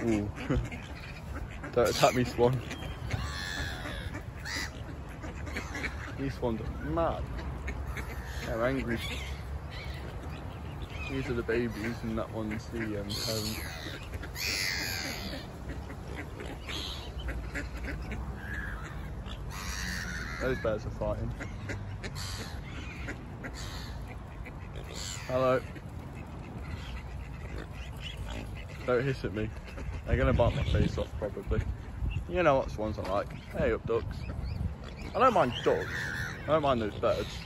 Ooh. Don't attack me, Swan. These swans are mad. They're angry. These are the babies and that one's the parent. Those bears are fighting. Hello. Don't hiss at me. They're gonna bite my face off probably. You know what swans are like. Hey up ducks. I don't mind ducks. I don't mind those birds.